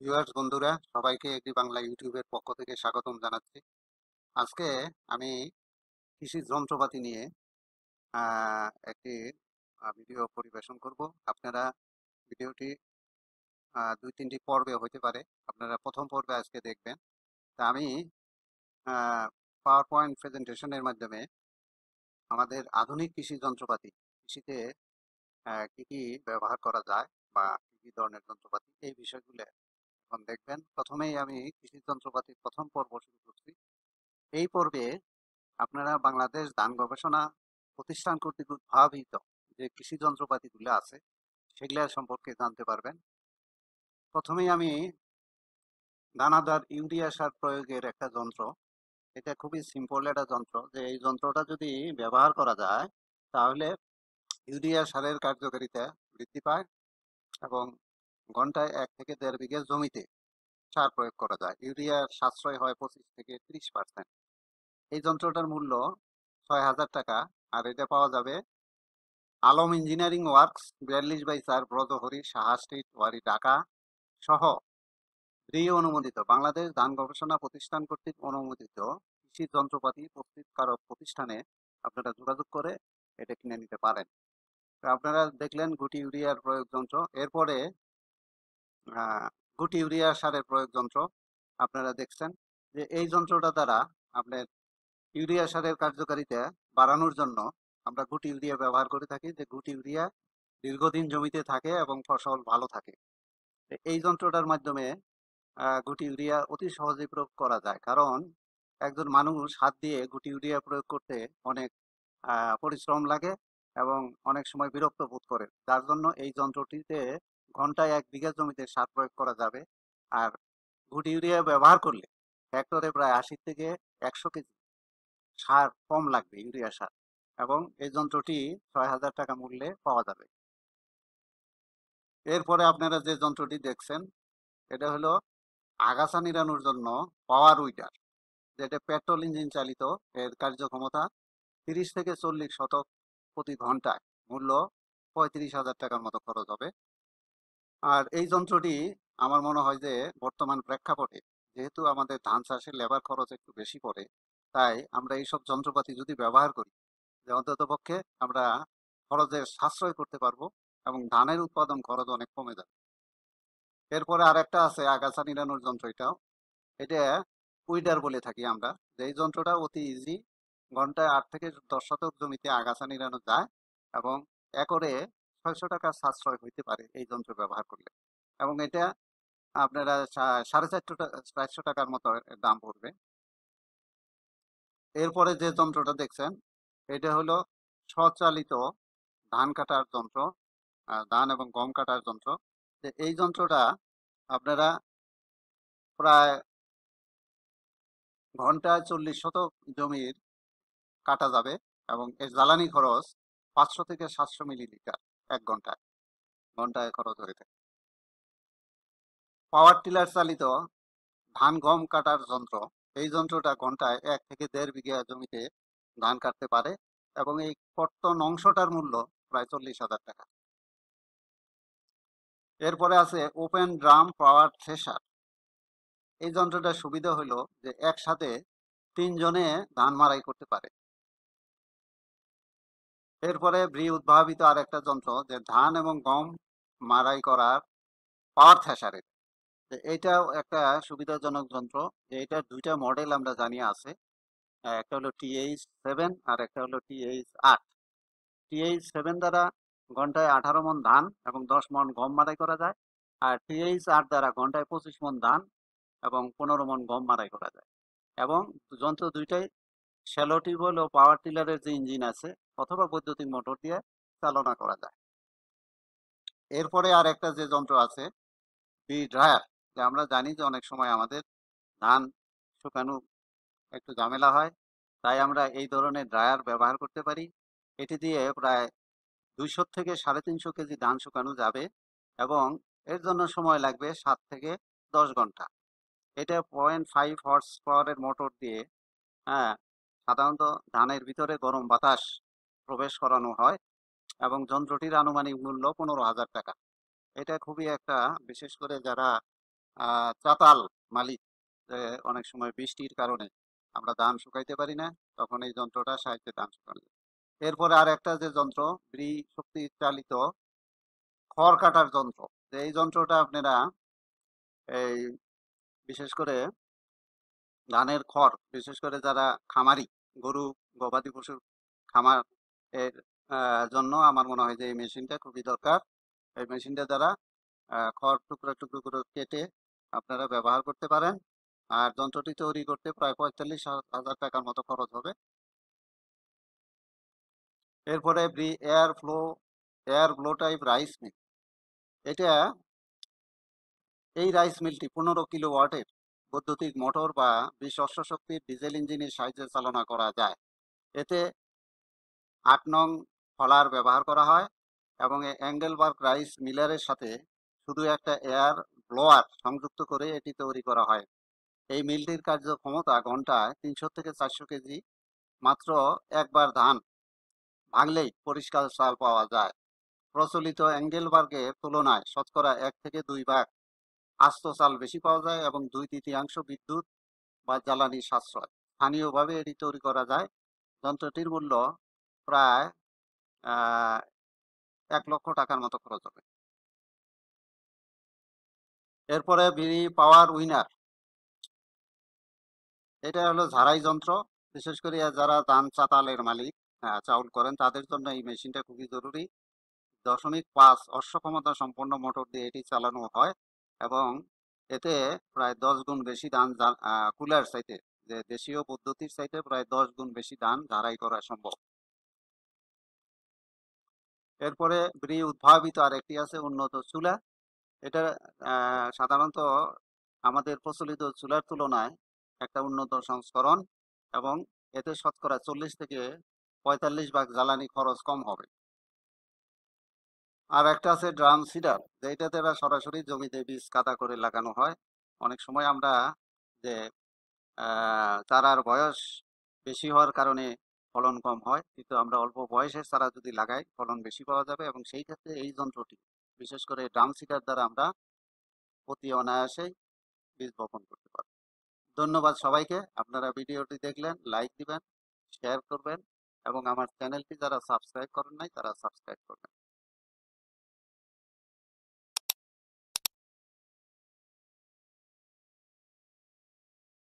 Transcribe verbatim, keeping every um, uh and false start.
Viewers বন্ধুরা সবাইকে agri Bangla ইউটিউবের পক্ষ থেকে স্বাগতম জানাচ্ছি। আজকে আমি কৃষি যন্ত্রপাতি নিয়ে আহ, একটি আহ, ভিডিও পরিবেশন করব। আপনারা ভিডিওটি আহ, দুই তিনটি পর্বে হতে পারে। আপনারা প্রথম পর্বে আজকে দেখবেন। তা আমি পাওয়ার পয়েন্ট প্রেজেন্টেশনের মাধ্যমে আমাদের আধুনিক কৃষি যন্ত্রপাতি, কৃষিতে আহ, কি কি ব্যবহার করা যায় বা কি কি ধরনের যন্ত্রপাতি, এই বিষয়গুলো এখন দেখবেন। প্রথমেই আমি কৃষি যন্ত্রপাতির প্রথম পর্ব শুরু করছি। এই পর্বে আপনারা বাংলাদেশ ধান গবেষণা প্রতিষ্ঠান কর্তৃক উদ্ভাবিত যে কৃষি যন্ত্রপাতিগুলো আছে সেগুলা সম্পর্কে জানতে পারবেন। প্রথমেই আমি দানাদার ইউরিয়া সার প্রয়োগের একটা যন্ত্র। এটা খুবই সিম্পল একটা যন্ত্র, যে এই যন্ত্রটা যদি ব্যবহার করা যায় তাহলে ইউরিয়া সারের কার্যকারিতা বৃদ্ধি পায় এবং ঘন্টায় এক থেকে দেড় বিঘা জমিতে সার প্রয়োগ করা যায়। ইউরিয়ার সাশ্রয় হয় পঁচিশ থেকে ত্রিশ পার্সেন্ট। এই যন্ত্রটার মূল্য ছয় হাজার টাকা। আর এটা পাওয়া যাবে আলম ইঞ্জিনিয়ারিং ওয়ার্কস, বিয়াল্লিশ বাই চার ব্রজহরি সাহা স্ট্রিট, ওয়ারি, ঢাকা সহ ব্রি অনুমোদিত বাংলাদেশ ধান গবেষণা প্রতিষ্ঠান কর্তৃক অনুমোদিত কৃষি যন্ত্রপাতি প্রস্তুতকারক প্রতিষ্ঠানে আপনারা যোগাযোগ করে এটা কিনে নিতে পারেন। তো আপনারা দেখলেন গুটি ইউরিয়ার প্রয়োগ যন্ত্র। এরপরে আহ, গুটি ইউরিয়া সারের প্রয়োগ যন্ত্র আপনারা দেখছেন, যে এই যন্ত্রটা দ্বারা আপনার ইউরিয়া সারের কার্যকারিতা বাড়ানোর জন্য আমরা গুটি ইউরিয়া ব্যবহার করে থাকি, যে গুটি ইউরিয়া দীর্ঘদিন জমিতে থাকে এবং ফসল ভালো থাকে। তো এই যন্ত্রটার মাধ্যমে আহ, গুটি ইউরিয়া অতি সহজেই প্রয়োগ করা যায়, কারণ একজন মানুষ হাত দিয়ে গুটি ইউরিয়া প্রয়োগ করতে অনেক আহ, পরিশ্রম লাগে এবং অনেক সময় বিরক্ত বোধ করে। যার জন্য এই যন্ত্রটিতে ঘন্টায় এক বিঘা জমিতে সার প্রয়োগ করা যাবে। আর গুটি ইউরিয়া ব্যবহার করলে হেক্টরে প্রায় আশি থেকে একশো কেজি সার কম লাগবে, ইউরিয়া সার। এবং এই যন্ত্রটি ছয় হাজার টাকা মূল্যে পাওয়া যাবে। এরপরে আপনারা যে যন্ত্রটি দেখছেন এটা হলো আগাছা নিড়ানোর জন্য পাওয়ার উইডার, যেটা পেট্রোল ইঞ্জিন চালিত। এর কার্যক্ষমতা তিরিশ থেকে চল্লিশ শতক প্রতি ঘন্টায়। মূল্য পঁয়ত্রিশ হাজার টাকার মতো খরচ হবে। আর এই যন্ত্রটি আমার মনে হয় যে বর্তমান প্রেক্ষাপটে, যেহেতু আমাদের ধান চাষের লেবার খরচ একটু বেশি পড়ে, তাই আমরা এইসব যন্ত্রপাতি যদি ব্যবহার করি, যে অন্তত পক্ষে আমরা খরচের সাশ্রয় করতে পারবো এবং ধানের উৎপাদন খরচ অনেক কমে যাবে। এরপরে আর একটা আছে আগাছা নিড়ানোর যন্ত্র। এটাও এটা উইডার বলে থাকি আমরা, যে এই যন্ত্রটা অতি ইজি। ঘন্টায় আট থেকে দশ শতক জমিতে আগাছা নিড়ানো যায় এবং একরে ছয়শো টাকা সাশ্রয় হইতে পারে এই যন্ত্র ব্যবহার করলে। এবং এটা আপনারা সা- সাড়ে চারশো টাকা চারশো টাকার মতো দাম পড়বে। এরপরে যে যন্ত্রটা দেখছেন এটা হলো স্বচালিত ধান কাটার যন্ত্র, আহ, ধান এবং গম কাটার যন্ত্র। যে এই যন্ত্রটা আপনারা প্রায় ঘন্টায় চল্লিশ শতক জমির কাটা যাবে এবং এর জ্বালানি খরচ পাঁচশো থেকে সাতশো মিলিলিটার এক ঘন্টায় ঘন্টায় খরচ হয়ে থাকে। পাওয়ার টিলার চালিত ধান গম কাটার যন্ত্র, এই যন্ত্রটা ঘন্টায় এক থেকে দেড় বিঘা জমিতে ধান কাটতে পারে এবং এই কর্তন অংশটার মূল্য প্রায় চল্লিশ হাজার টাকা। এরপরে আছে ওপেন ড্রাম পাওয়ার থ্রেশার। এই যন্ত্রটার সুবিধা হলো যে একসাথে তিনজনে ধান মাড়াই করতে পারে। এরপরে ব্রি উদ্ভাবিত আর একটা যন্ত্র, যে ধান এবং গম মাড়াই করার পাওয়ার থ্রেশারের। এইটাও একটা সুবিধাজনক যন্ত্র। যে এটার দুইটা মডেল আমরা জানি আছে। আহ, একটা হলো টিএইচ সেভেন আর একটা হলো টিএইচ আট। টিএইচ সেভেন দ্বারা ঘন্টায় আঠারো মন ধান এবং দশ মন গম মাড়াই করা যায়। আর টিএইচ আট দ্বারা ঘন্টায় পঁচিশ মন ধান এবং পনেরো মন গম মাড়াই করা যায়। এবং যন্ত্র দুইটাই শ্যালো টিউবওয়েল ও পাওয়ার টিলারের যে ইঞ্জিন আছে অথবা বৈদ্যুতিক মোটর দিয়ে চালনা করা যায়। এরপরে আর একটা যে যন্ত্র আছে বি ড্রায়ার। যে আমরা জানি যে অনেক সময় আমাদের ধান শুকানো একটু ঝামেলা হয়, তাই আমরা এই ধরনের ড্রায়ার ব্যবহার করতে পারি। এটি দিয়ে প্রায় দুইশো থেকে সাড়ে তিনশো কেজি ধান শুকানো যাবে এবং এর জন্য সময় লাগবে সাত থেকে দশ ঘন্টা। এটা পয়েন্ট ফাইভ হর্স পাওয়ারের মোটর দিয়ে, হ্যাঁ, সাধারণত ধানের ভিতরে গরম বাতাস প্রবেশ করানো হয় এবং যন্ত্রটির আনুমানিক মূল্য পনেরো হাজার টাকা। এটা খুবই একটা, বিশেষ করে যারা আহ, চাতাল মালিক, যে অনেক সময় বৃষ্টির কারণে আমরা ধান শুকাইতে পারি না, তখন এই যন্ত্রটা সাহায্যে ধান শুকানো যায়। এরপরে আর একটা যে যন্ত্র, ব্রি শক্তি চালিত খড় কাটার যন্ত্র, যে এই যন্ত্রটা আপনারা এই বিশেষ করে ধানের খড়, বিশেষ করে যারা খামারি, গরু গবাদি পশুর খামার এর আহ, জন্য আমার মনে হয় যে এই মেশিনটা খুবই দরকার। এই মেশিনটা দ্বারা আহ, খড় টুকরো টুকরো করে কেটে আপনারা ব্যবহার করতে পারেন। আর যন্ত্রটি তৈরি করতে প্রায় পঁয়তাল্লিশ হাজার টাকার মতো খরচ হবে। এরপরে air flow air blow type rice mill, এটা এই রাইস মিলটি পনেরো কিলো ওয়াটের বৈদ্যুতিক মোটর বা বিশ অশ্ব শক্তির ডিজেল ইঞ্জিনের সাহায্যে চালনা করা যায়। এতে আট নং ফলার ব্যবহার করা হয় এবং এই অ্যাঙ্গেলবার্গ রাইস মিলারের সাথে শুধু একটা এয়ার ব্লোয়ার সংযুক্ত করে এটি তৈরি করা হয়। এই মিলটির কার্যক্ষমতা ঘন্টায় তিনশো থেকে চারশো কেজি। মাত্র একবার ধান ভাঙলেই পরিষ্কার চাল পাওয়া যায়। প্রচলিত অ্যাঙ্গেলবার্গের তুলনায় শতকরা এক থেকে দুই ভাগ আস্ত চাল বেশি পাওয়া যায় এবং দুই তৃতীয়াংশ বিদ্যুৎ বা জ্বালানি সাশ্রয়। স্থানীয়ভাবে এটি তৈরি করা যায়। যন্ত্রটির মূল্য প্রায় আহ, এক লক্ষ টাকার মতো খরচ হবে। এরপরে বিড়ি পাওয়ার উইনার, এটা হলো ঝাড়াই যন্ত্র। বিশেষ করে যারা ধান চাতালের মালিক, আহ, চাউল করেন, তাদের জন্য এই মেশিনটা খুবই জরুরি। দশমিক পাঁচ অশ্ব ক্ষমতা সম্পন্ন মোটর দিয়ে এটি চালানো হয় এবং এতে প্রায় দশ গুণ বেশি ধান জা- আহ, কুলার চাইতে, যে দেশীয় পদ্ধতির চাইতে প্রায় দশ গুণ বেশি ধান ঝাড়াই করা সম্ভব। এরপরে ব্রি উদ্ভাবিত আরেকটি আছে উন্নত চুলা। এটা আহ, সাধারণত আমাদের প্রচলিত চুলার তুলনায় একটা উন্নত সংস্করণ এবং এতে শতকরা চল্লিশ থেকে পঁয়তাল্লিশ ভাগ জ্বালানি খরচ কম হবে। আর একটা আছে ড্রাম সিডার, যেটাতে এরা সরাসরি জমিতে বীজ কাদা করে লাগানো হয়। অনেক সময় আমরা যে আহ, চারার বয়স বেশি হওয়ার কারণে ফলন কম হয়, কিন্তু আমরা অল্প বয়সের চারা যদি লাগাই ফলন বেশি পাওয়া যাবে, এবং সেই ক্ষেত্রে এই যন্ত্রটি, বিশেষ করে ড্রাম সিডার দ্বারা আমরা অতি অনায়াসেই বীজ বপন করতে পারবো। ধন্যবাদ সবাইকে। আপনারা ভিডিওটি দেখলেন, লাইক দিবেন, শেয়ার করবেন এবং আমার চ্যানেলটি যারা সাবস্ক্রাইব করেন নাই তারা সাবস্ক্রাইব করবেন।